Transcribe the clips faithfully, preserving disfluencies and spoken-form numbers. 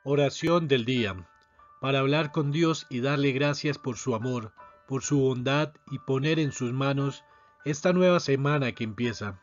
Oración del día, para hablar con Dios y darle gracias por su amor, por su bondad y poner en sus manos esta nueva semana que empieza.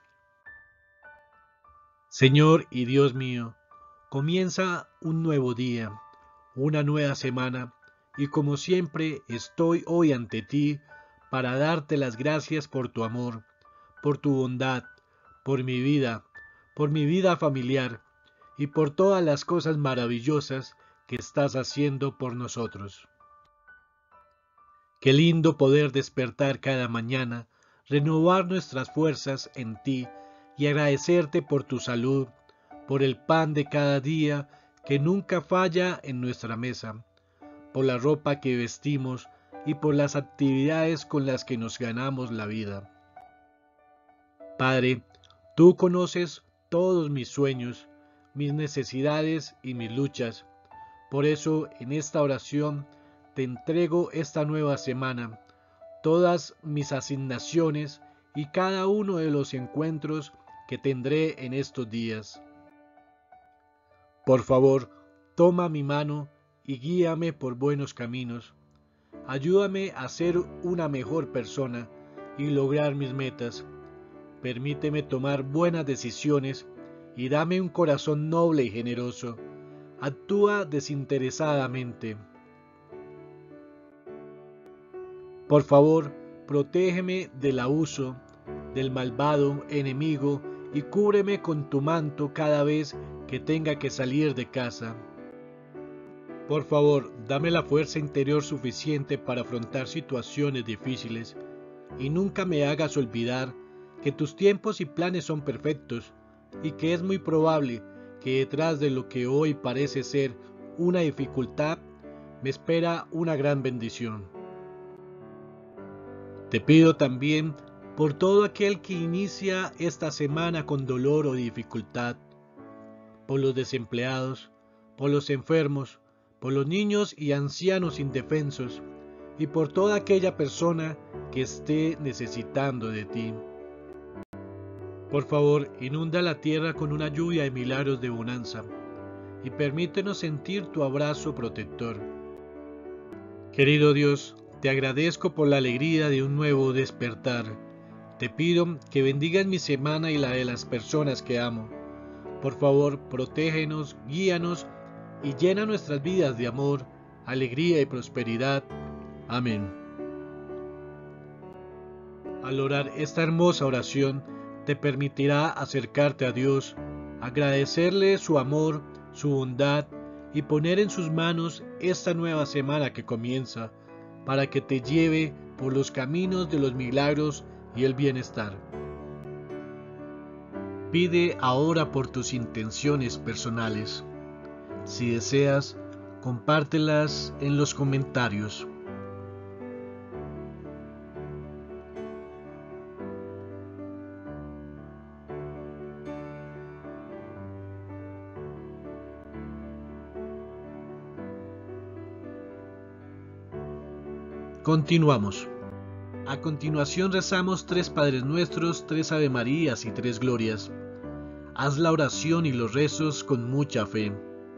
Señor y Dios mío, comienza un nuevo día, una nueva semana, y como siempre estoy hoy ante ti para darte las gracias por tu amor, por tu bondad, por mi vida, por mi vida familiar y por todas las cosas maravillosas que estás haciendo por nosotros. Qué lindo poder despertar cada mañana, renovar nuestras fuerzas en ti y agradecerte por tu salud, por el pan de cada día que nunca falla en nuestra mesa, por la ropa que vestimos y por las actividades con las que nos ganamos la vida. Padre, tú conoces todos mis sueños, mis necesidades y mis luchas. Por eso, en esta oración, te entrego esta nueva semana, todas mis asignaciones y cada uno de los encuentros que tendré en estos días. Por favor, toma mi mano y guíame por buenos caminos. Ayúdame a ser una mejor persona y lograr mis metas. Permíteme tomar buenas decisiones y dame un corazón noble y generoso. Actúa desinteresadamente. Por favor, protégeme del abuso, del malvado enemigo y cúbreme con tu manto cada vez que tenga que salir de casa. Por favor, dame la fuerza interior suficiente para afrontar situaciones difíciles y nunca me hagas olvidar que tus tiempos y planes son perfectos y que es muy probable que detrás de lo que hoy parece ser una dificultad me espera una gran bendición. Te pido también por todo aquel que inicia esta semana con dolor o dificultad, por los desempleados, por los enfermos, por los niños y ancianos indefensos, y por toda aquella persona que esté necesitando de ti. Por favor, inunda la tierra con una lluvia de milagros de bonanza, y permítenos sentir tu abrazo protector. Querido Dios, te agradezco por la alegría de un nuevo despertar. Te pido que bendigas mi semana y la de las personas que amo. Por favor, protégenos, guíanos y llena nuestras vidas de amor, alegría y prosperidad. Amén. Al orar esta hermosa oración, te permitirá acercarte a Dios, agradecerle su amor, su bondad y poner en sus manos esta nueva semana que comienza, para que te lleve por los caminos de los milagros y el bienestar. Pide ahora por tus intenciones personales. Si deseas, compártelas en los comentarios. Continuamos. A continuación rezamos tres Padres Nuestros, tres Ave Marías y tres Glorias. Haz la oración y los rezos con mucha fe.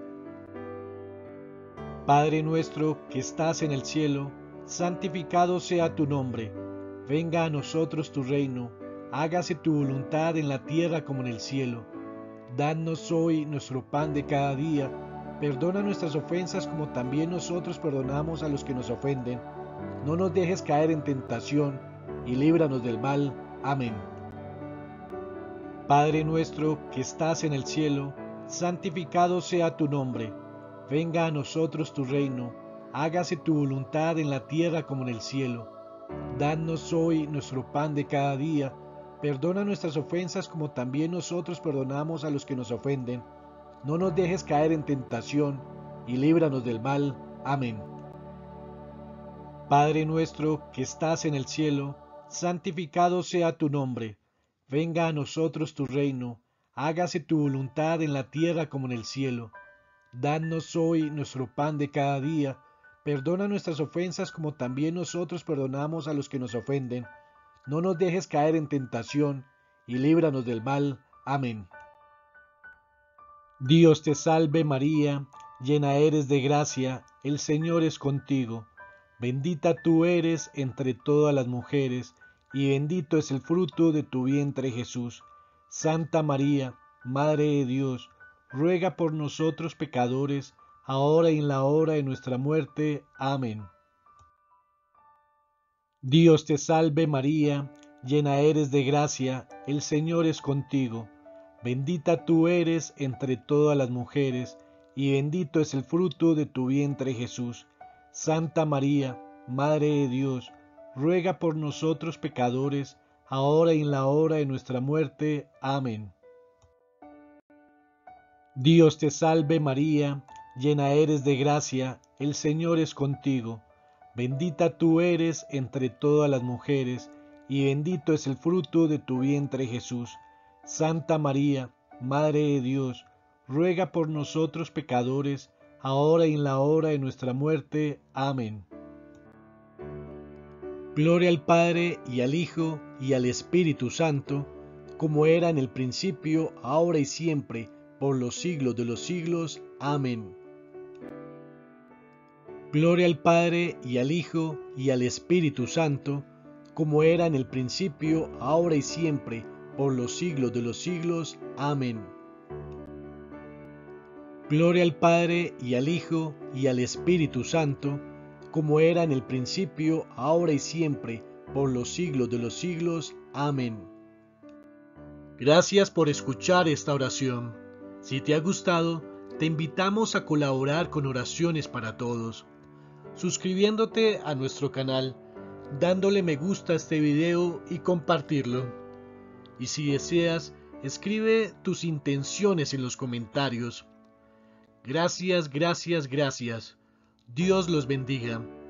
Padre nuestro que estás en el cielo, santificado sea tu nombre. Venga a nosotros tu reino. Hágase tu voluntad en la tierra como en el cielo. Danos hoy nuestro pan de cada día. Perdona nuestras ofensas como también nosotros perdonamos a los que nos ofenden. No nos dejes caer en tentación, y líbranos del mal. Amén. Padre nuestro que estás en el cielo, santificado sea tu nombre. Venga a nosotros tu reino. Hágase tu voluntad en la tierra como en el cielo. Danos hoy nuestro pan de cada día. Perdona nuestras ofensas como también nosotros perdonamos a los que nos ofenden. No nos dejes caer en tentación, y líbranos del mal. Amén. Padre nuestro que estás en el cielo, santificado sea tu nombre. Venga a nosotros tu reino. Hágase tu voluntad en la tierra como en el cielo. Danos hoy nuestro pan de cada día. Perdona nuestras ofensas como también nosotros perdonamos a los que nos ofenden. No nos dejes caer en tentación, y líbranos del mal. Amén. Dios te salve María, llena eres de gracia, el Señor es contigo. Bendita tú eres entre todas las mujeres, y bendito es el fruto de tu vientre Jesús. Santa María, Madre de Dios, ruega por nosotros pecadores, ahora y en la hora de nuestra muerte. Amén. Dios te salve María, llena eres de gracia, el Señor es contigo. Bendita tú eres entre todas las mujeres, y bendito es el fruto de tu vientre Jesús. Santa María, Madre de Dios, ruega por nosotros pecadores, ahora y en la hora de nuestra muerte. Amén. Dios te salve María, llena eres de gracia, el Señor es contigo. Bendita tú eres entre todas las mujeres, y bendito es el fruto de tu vientre Jesús. Santa María, Madre de Dios, ruega por nosotros pecadores, ahora y en la hora de nuestra muerte. Amén. Gloria al Padre, y al Hijo, y al Espíritu Santo, como era en el principio, ahora y siempre, por los siglos de los siglos. Amén. Gloria al Padre, y al Hijo, y al Espíritu Santo, como era en el principio, ahora y siempre, por los siglos de los siglos. Amén. Gloria al Padre, y al Hijo, y al Espíritu Santo, como era en el principio, ahora y siempre, por los siglos de los siglos. Amén. Gracias por escuchar esta oración. Si te ha gustado, te invitamos a colaborar con Oraciones para Todos, suscribiéndote a nuestro canal, dándole me gusta a este video y compartirlo. Y si deseas, escribe tus intenciones en los comentarios. Gracias, gracias, gracias. Dios los bendiga.